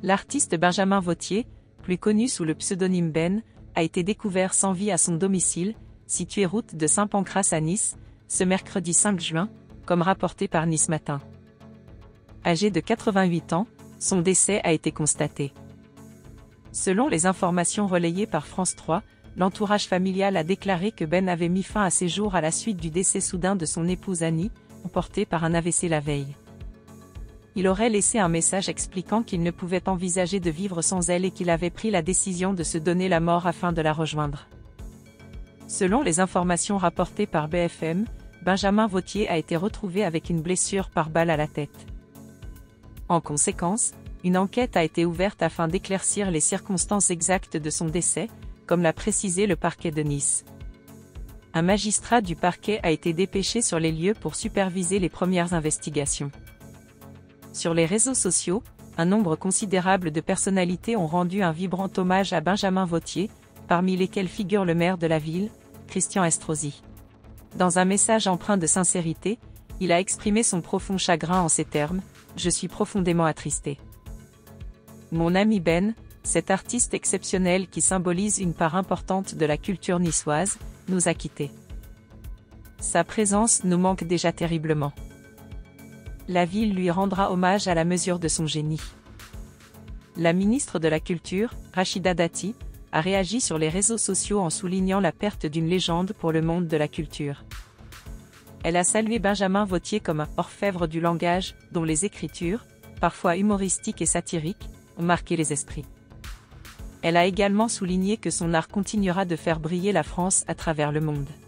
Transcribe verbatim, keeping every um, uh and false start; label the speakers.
Speaker 1: L'artiste Benjamin Vauthier, plus connu sous le pseudonyme Ben, a été découvert sans vie à son domicile, situé route de Saint-Pancrace à Nice, ce mercredi cinq juin, comme rapporté par Nice Matin. Âgé de quatre-vingt-huit ans, son décès a été constaté. Selon les informations relayées par France trois, l'entourage familial a déclaré que Ben avait mis fin à ses jours à la suite du décès soudain de son épouse Annie, emportée par un A V C la veille. Il aurait laissé un message expliquant qu'il ne pouvait envisager de vivre sans elle et qu'il avait pris la décision de se donner la mort afin de la rejoindre. Selon les informations rapportées par B F M, Benjamin Vauthier a été retrouvé avec une blessure par balle à la tête. En conséquence, une enquête a été ouverte afin d'éclaircir les circonstances exactes de son décès, comme l'a précisé le parquet de Nice. Un magistrat du parquet a été dépêché sur les lieux pour superviser les premières investigations. Sur les réseaux sociaux, un nombre considérable de personnalités ont rendu un vibrant hommage à Benjamin Vauthier, parmi lesquels figure le maire de la ville, Christian Estrosi. Dans un message empreint de sincérité, il a exprimé son profond chagrin en ces termes : « Je suis profondément attristé. Mon ami Ben, cet artiste exceptionnel qui symbolise une part importante de la culture niçoise, nous a quittés. Sa présence nous manque déjà terriblement. La ville lui rendra hommage à la mesure de son génie. » La ministre de la Culture, Rachida Dati, a réagi sur les réseaux sociaux en soulignant la perte d'une légende pour le monde de la culture. Elle a salué Benjamin Vauthier comme un orfèvre du langage, dont les écritures, parfois humoristiques et satiriques, ont marqué les esprits. Elle a également souligné que son art continuera de faire briller la France à travers le monde.